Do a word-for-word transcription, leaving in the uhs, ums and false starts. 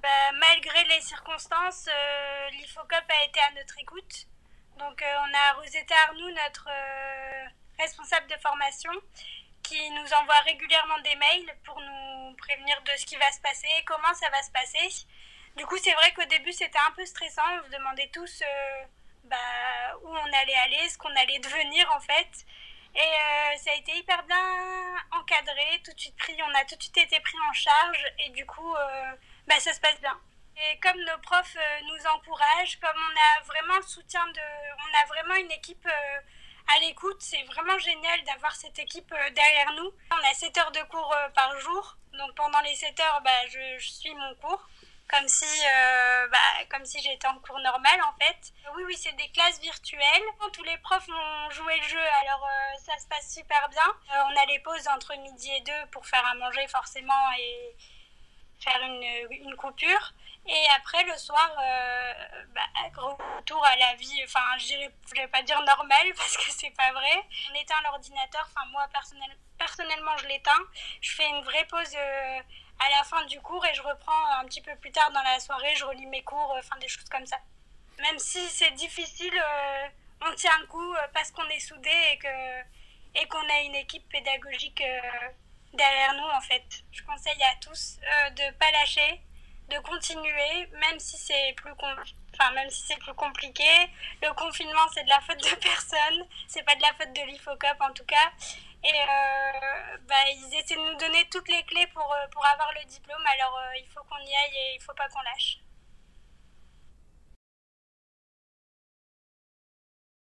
Bah, malgré les circonstances, euh, l'IFOCOP a été à notre écoute. Donc euh, on a Rosetta Arnoux, notre euh, responsable de formation, qui nous envoie régulièrement des mails pour nous prévenir de ce qui va se passer, comment ça va se passer. Du coup, c'est vrai qu'au début, c'était un peu stressant. On se demandait tous euh, bah, où on allait aller, ce qu'on allait devenir en fait. Et euh, ça a été hyper bien encadré, tout de suite pris, on a tout de suite été pris en charge et du coup, euh, bah, ça se passe bien. Et comme nos profs euh, nous encouragent, comme on a vraiment le soutien de, on a vraiment une équipe euh, à l'écoute, c'est vraiment génial d'avoir cette équipe euh, derrière nous. On a sept heures de cours euh, par jour, donc pendant les sept heures, bah, je, je suis mon cours. Comme si, euh, bah, comme si j'étais en cours normal en fait. Oui, oui, c'est des classes virtuelles. Tous les profs ont joué le jeu, alors euh, ça se passe super bien. Euh, on a les pauses entre midi et deux pour faire à manger forcément et faire une, une coupure. Et après, le soir, euh, bah, retour à la vie, enfin, je ne vais pas dire normale parce que c'est pas vrai. On éteint l'ordinateur, enfin, moi, personnel, personnellement, je l'éteins. Je fais une vraie pause euh, à la fin du cours et je reprends un petit peu plus tard dans la soirée, je relis mes cours, enfin, des choses comme ça. Même si c'est difficile, euh, on tient le coup euh, parce qu'on est soudés et que et qu'on a une équipe pédagogique euh, derrière nous en fait. Je conseille à tous euh, de ne pas lâcher, de continuer, même si c'est plus com- enfin même si c'est plus compliqué. Le confinement c'est de la faute de personne, c'est pas de la faute de l'IFOCOP en tout cas. Et euh, bah, ils essaient de nous donner toutes les clés pour, euh, pour avoir le diplôme, alors euh, il faut qu'on y aille et il faut pas qu'on lâche.